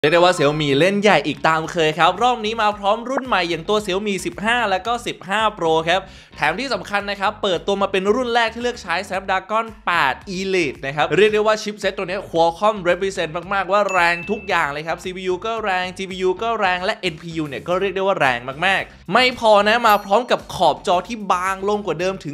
เรียกได้ว่า Xiaomi เล่นใหญ่อีกตามเคยครับรอบนี้มาพร้อมรุ่นใหม่อย่างตัว Xiaomi 15 และก็15 Pro ครับแถมที่สำคัญนะครับเปิดตัวมาเป็นรุ่นแรกที่เลือกใช้ Snapdragon 8 Elite นะครับเรียกได้ว่าชิปเซ็ตตัวนี้ Qualcomm represent มากๆว่าแรงทุกอย่างเลยครับ CPU ก็แรง GPU ก็แรงและ NPU เนี่ยก็เรียกได้ว่าแรงมากๆไม่พอนะมาพร้อมกับขอบจอที่บางลงกว่าเดิมถึง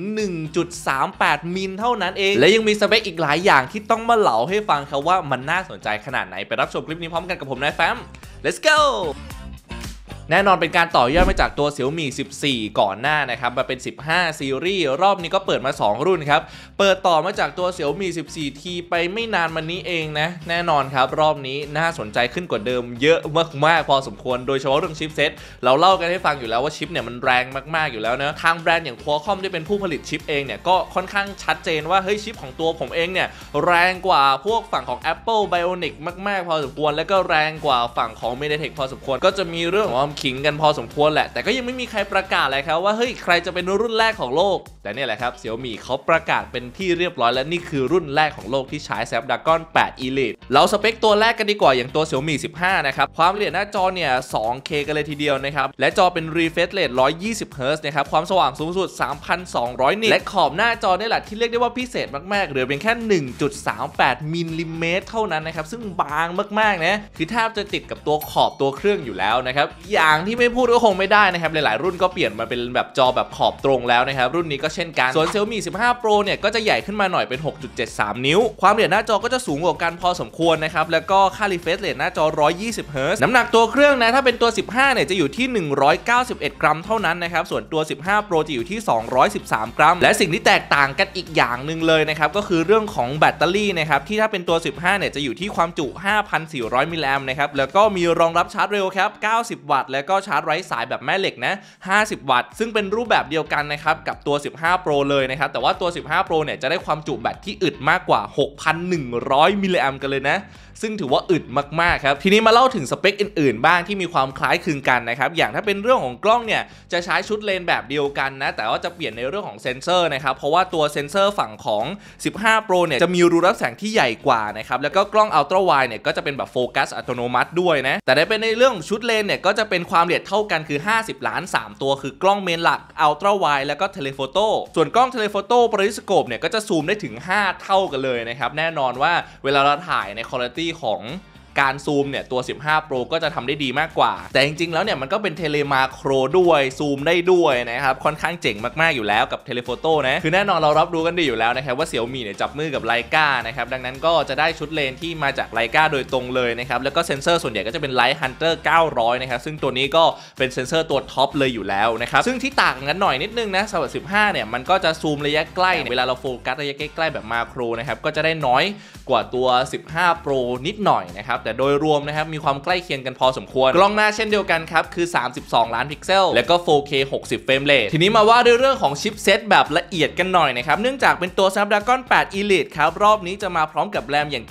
1.38 มิลเท่านั้นเองและยังมีสเปคอีกหลายอย่างที่ต้องมาเล่าให้ฟังครับว่ามันน่าสนใจขนาดไหนไปรับชมคลิปนี้พร้อมกันกับผมนายแฟม Let's go แน่นอนเป็นการต่อยอดมาจากตัว Xiaomi 14 ก่อนหน้านะครับมาเป็น 15 ซีรีส์รอบนี้ก็เปิดมา 2 รุ่นครับเปิดต่อมาจากตัว Xiaomi 14T ไปไม่นานมานี้เองนะแน่นอนครับรอบนี้น่าสนใจขึ้นกว่าเดิมเยอะมากๆพอสมควรโดยเฉพาะเรื่องชิปเซ็ตเราเล่ากันให้ฟังอยู่แล้วว่าชิปเนี่ยมันแรงมากๆอยู่แล้วนะทางแบรนด์อย่าง Qualcomm ที่เป็นผู้ผลิตชิปเองเนี่ยก็ค่อนข้างชัดเจนว่าเฮ้ยชิปของตัวผมเองเนี่ยแรงกว่าพวกฝั่งของ Apple Bionic มากๆพอสมควรและก็แรงกว่าฝั่งของ MediaTek พอสมควรก็จะมีเรื่องของขิงกันพอสมควรแหละแต่ก็ยังไม่มีใครประกาศเลยครับว่าเฮ้ยใครจะเป็นรุ่นแรกของโลกแต่เนี่ยแหละครับ Xiaomi เขาประกาศเป็นที่เรียบร้อยและนี่คือรุ่นแรกของโลกที่ใช้ Snapdragon 8 Elite เราสเปคตัวแรกกันดีกว่าอย่างตัว Xiaomi 15 นะครับความละเอียดหน้าจอเนี่ย 2K กันเลยทีเดียวนะครับและจอเป็น refresh rate 120 Hz นะครับความสว่างสูงสุด 3,200 นิตและขอบหน้าจอนี่แหละที่เรียกได้ว่าพิเศษมากๆเหลือเพียงแค่ 1.38 มิลลิเมตรเท่านั้นนะครับซึ่งบางมากๆนะคือแทบจะติดกับตัวขอบตัวเครื่องอยู่แล้วนะครับอย่างที่ไม่พูดก็คงไม่ได้นะครับหลายๆรุ่นก็เปลี่ยนมาเป็นแบบจอแบบขอบตรงแล้วนะครับรุ่นนี้ก็เช่นกันส่วน Xiaomi 15 Pro เนี่ยก็จะใหญ่ขึ้นมาหน่อยเป็น 6.73 นิ้วความละเอียดหน้าจอก็จะสูงกว่ากันพอสมควรนะครับแล้วก็ค่า refresh rate หน้าจอ 120 Hz น้ำหนักตัวเครื่องนะถ้าเป็นตัว 15 เนี่ยจะอยู่ที่ 191 กรัมเท่านั้นนะครับส่วนตัว 15 Pro จะอยู่ที่ 213 กรัมและสิ่งที่แตกต่างกันอีกอย่างหนึ่งเลยนะครับก็คือเรื่องของแบตเตอรี่นะครับที่ถ้าเป็นตัว 15 เนี่ยจะอยู่ที่ความจุ 5,400 มิลลิแอมป์นะครับแล้วก็มีรองรับชาร์จเร็วครับ 90 วัตต์แล้วก็ชาร์จไร้สายแบบแม่เหล็กนะ 50 วัตต์ซึ่งเป็นรูปแบบเดียวกันนะครับกับตัว 15 Pro เลยนะครับแต่ว่าตัว 15 Pro เนี่ยจะได้ความจุแบตที่อึดมากกว่า 6,100 มิลลิแอมป์กันเลยนะซึ่งถือว่าอึดมากๆครับทีนี้มาเล่าถึงสเปคอื่นๆบ้างที่มีความคล้ายคลึงกันนะครับอย่างถ้าเป็นเรื่องของกล้องเนี่ยจะใช้ชุดเลนแบบเดียวกันนะแต่ว่าจะเปลี่ยนในเรื่องของเซนเซอร์นะครับเพราะว่าตัวเซนเซอร์ฝั่งของ 15 Pro เนี่ยจะมีรูรับแสงที่ใหญ่กว่านะครับแล้วก็กล้องอัลตร้าไวด์เนี่ยก็จะเป็นแบบโฟกัสอัตโนมัติด้วยนะแต่ได้เป็นในเรื่องชุดเลนเนี่ยก็จะเป็นความละเอียดเท่ากันคือ50 ล้าน 3 ตัวคือกล้องเมนหลักอัลตร้าไวด์แล้วก็เทเลโฟโต้ส่วนกล้องเทเลโฟโต้ปริสโคปเนี่ยก็จะซูมได้ถึง5 เท่ากันเลยนะครับแน่นอนว่าเวลาเราถ่ายในคุณภาพของการซูมเนี่ยตัว 15 Pro ก็จะทำได้ดีมากกว่าแต่จริงๆแล้วเนี่ยมันก็เป็นเทเลมาโครด้วยซูมได้ด้วยนะครับค่อนข้างเจ๋งมากๆอยู่แล้วกับเทเลโฟโต้นะคือแน่นอนเรารับรู้กันดีอยู่แล้วนะครับว่า Xiaomi เนี่ยจับมือกับไลกานะครับดังนั้นก็จะได้ชุดเลนที่มาจากไลกาโดยตรงเลยนะครับแล้วก็เซนเซอร์ส่วนใหญ่ก็จะเป็น Light Hunter 900นะครับซึ่งตัวนี้ก็เป็นเซนเซอร์ตัวท็อปเลยอยู่แล้วนะครับซึ่งที่ต่างกันหน่อยนิดนึงนะสำหรับ 15 เนี่ยมันก็จะซูมระยะใกล้เวลาเราโฟกัสระยะใกล้ๆแบบมาโครนะครับก็จะได้น้อยกว่าตัว 15 Pro นิดหน่อยนะครับแต่โดยรวมนะครับมีความใกล้เคียงกันพอสมควรกล้องหน้าเช่นเดียวกันครับคือ 32 ล้านพิกเซลและก็ 4K 60 เฟรมเรททีนี้มาว่าด้วยเรื่องของชิปเซตแบบละเอียดกันหน่อยนะครับเนื่องจากเป็นตัว Snapdragon 8 Elite ครับรอบนี้จะมาพร้อมกับแรมอย่างตัว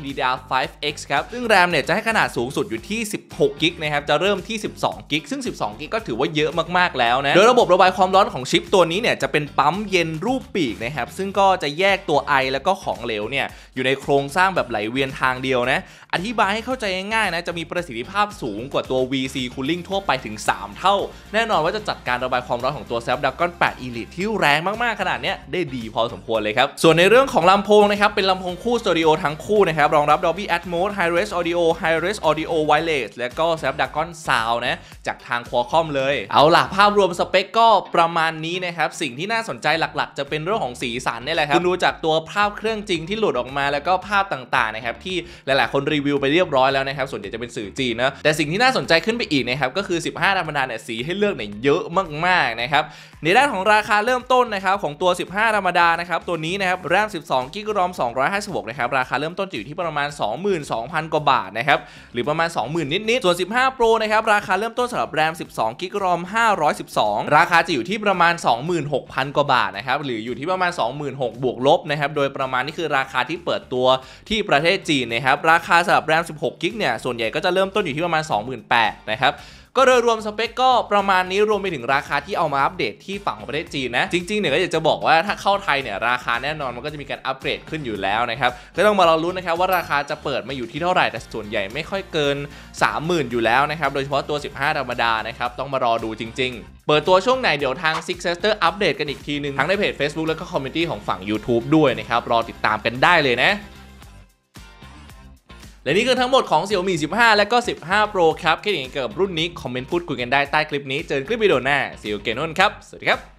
LPDDR5X ครับซึ่งแรมเนี่ยจะให้ขนาดสูงสุดอยู่ที่16 กิกนะครับจะเริ่มที่12 กิกซึ่ง12 กิกก็ถือว่าเยอะมากๆแล้วนะโดยระบบระบายความร้อนของชิปตัวนี้เนี่ยจะเป็นปั๊มเย็นรูปปีกนะครับซึ่งก็จะแยกตัวไอแล้วก็ของเหลวเนี่ยอยู่ในโครงสร้างแบบไหลเวียนทางเดียวนะอธิบายให้เข้าใจง่ายๆนะจะมีประสิทธิภาพสูงกว่าตัว VC Cooling ทั่วไปถึง3 เท่าแน่นอนว่าจะจัดการระบายความร้อนของตัว Snapdragon 8 Elite ที่แรงมากๆขนาดนี้ได้ดีพอสมควรเลยครับส่วนในเรื่องของลำโพงนะครับเป็นลำโพงคู่สเตอริโอทั้งคู่นะครับรองรับ Dolby Atmos Hi-Res Audio Hi-Res Audio Wireless และก็ Snapdragon Sound นะจากทาง Qualcomm เลยเอาล่ะภาพรวมสเปคก็ประมาณนี้นะครับสิ่งที่น่าสนใจหลักๆจะเป็นเรื่องของสีสันนี่แหละครับคุณดูจากตัวภาพเครื่องจริงที่หลุดออกมาแล้วก็ภาพต่างๆนะครับที่หลายๆคนรีวิวไปเรียบร้อยแล้วนะครับส่วนใหญ่จะเป็นสื่อจีนนะแต่สิ่งที่น่าสนใจขึ้นไปอีกนะครับก็คือ 15 ธรรมดาเนี่ยสีให้เลือกเนี่ยเยอะมากๆนะครับในด้านของราคาเริ่มต้นนะครับของตัว 15 ธรรมดานะครับตัวนี้นะครับแรม 12 กิกะ ROM 256นะครับราคาเริ่มต้นอยู่ที่ประมาณ 22,000 กว่าบาทนะครับหรือประมาณ 20,000 นิดๆส่วน 15 Pro นะครับราคาเริ่มต้นสำหรับแรม 12 กิกะ ROM 512ราคาจะอยู่ที่ประมาณ 26,000 กว่าบาทนะครับหรืออยู่ที่ประมาณ 26,000 บวกลบนะครับโดยประมาณนี่คือราคาที่เปิดตัวที่ประเทศจีนนะครับราคาสำหรับแรรม16 กิกเนี่ยส่วนใหญ่ก็จะเริ่มต้นอยู่ที่ประมาณ 28,000 นะครับก็โดยรวมสเปคก็ประมาณนี้รวมไปถึงราคาที่เอามาอัปเดตที่ฝั่งของประเทศจีนนะจริงๆเนี่ยก็อยากจะบอกว่าถ้าเข้าไทยเนี่ยราคาแน่นอนมันก็จะมีการอัปเกรดขึ้นอยู่แล้วนะครับก็ต้องมารอลุ้นนะครับว่าราคาจะเปิดมาอยู่ที่เท่าไหร่แต่ส่วนใหญ่ไม่ค่อยเกิน 30,000 อยู่แล้วนะครับโดยเฉพาะตัว 15 ธรรมดานะครับต้องมารอดูจริงๆเปิดตัวช่วงไหนเดี๋ยวทาง Six Sister อัปเดตกันอีกทีนึงทั้งในเพจ Facebook แล้วก็คอมมูนิตี้ของฝั่ง YouTube ด้วยนะครับรอติดตามกันได้เลยนะและนี่คือทั้งหมดของ Xiaomi 15 และก็ 15 Pro ครับคิดยังไงเกี่ยวกับรุ่นนี้คอมเมนต์พูดคุยกันได้ใต้คลิปนี้เจอคลิปวิดีโอหน้า See you again ครับสวัสดีครับ